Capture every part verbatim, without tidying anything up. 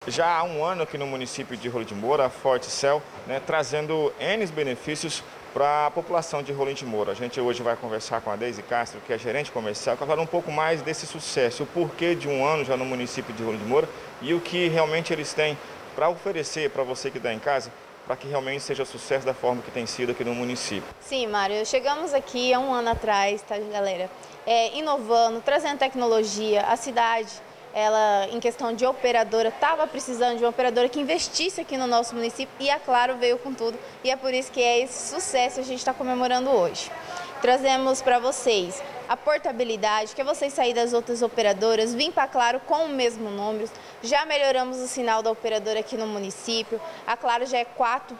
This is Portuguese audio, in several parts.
Já há um ano aqui no município de Rolim de Moura, a Forticel, né, trazendo N benefícios para a população de Rolim de Moura. A gente hoje vai conversar com a Deise Castro, que é gerente comercial, para falar um pouco mais desse sucesso, o porquê de um ano já no município de Rolim de Moura e o que realmente eles têm para oferecer para você que está em casa, para que realmente seja sucesso da forma que tem sido aqui no município. Sim, Mário, chegamos aqui há um ano atrás, tá, galera? É, inovando, trazendo tecnologia, a cidade, ela, em questão de operadora, estava precisando de uma operadora que investisse aqui no nosso município e a Claro veio com tudo. E é por isso que é esse sucesso que a gente está comemorando hoje. Trazemos para vocês a portabilidade, que é vocês sair das outras operadoras, vir para a Claro com o mesmo número. Já melhoramos o sinal da operadora aqui no município. A Claro já é quatro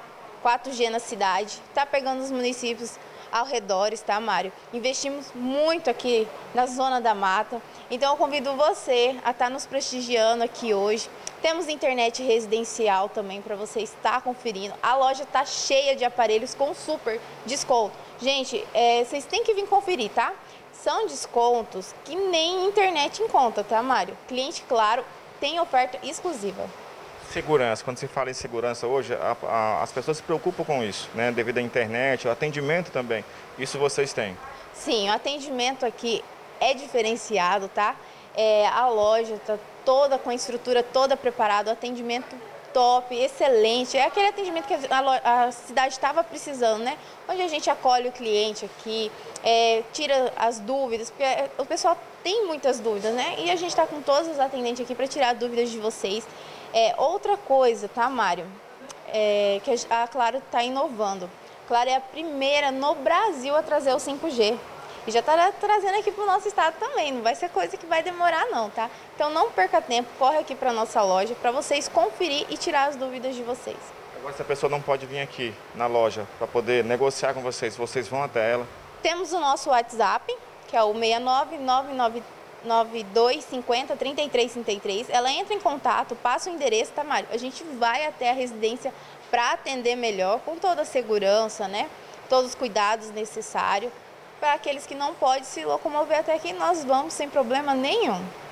G na cidade, está pegando os municípios ao redor, tá, Mário? Investimos muito aqui na Zona da Mata, então eu convido você a estar nos prestigiando aqui hoje. Temos internet residencial também para você estar conferindo. A loja está cheia de aparelhos com super desconto. Gente, é, vocês têm que vir conferir, tá? São descontos que nem internet em conta, tá, Mário? Cliente Claro tem oferta exclusiva. Segurança, quando se fala em segurança hoje, a, a, as pessoas se preocupam com isso, né? Devido à internet, o atendimento também. Isso vocês têm? Sim, o atendimento aqui é diferenciado, tá? É, a loja está toda com a estrutura toda preparada, o atendimento top, excelente. É aquele atendimento que a, a cidade estava precisando, né? Onde a gente acolhe o cliente aqui, é, tira as dúvidas, porque o pessoal tem muitas dúvidas, né? E a gente está com todos os atendentes aqui para tirar dúvidas de vocês. É, outra coisa, tá, Mário? É, que a Claro está inovando. Claro é a primeira no Brasil a trazer o cinco G. E já está trazendo aqui para o nosso estado também. Não vai ser coisa que vai demorar não, tá? Então não perca tempo, corre aqui para a nossa loja para vocês conferir e tirar as dúvidas de vocês. Agora, se a pessoa não pode vir aqui na loja para poder negociar com vocês, vocês vão até ela? Temos o nosso WhatsApp, que é o seis nove nove nove nove dois cinco zero, três três três três. Ela entra em contato, passa o endereço, tá, Mário? A gente vai até a residência para atender melhor, com toda a segurança, né? Todos os cuidados necessários. Para aqueles que não podem se locomover até aqui, nós vamos sem problema nenhum.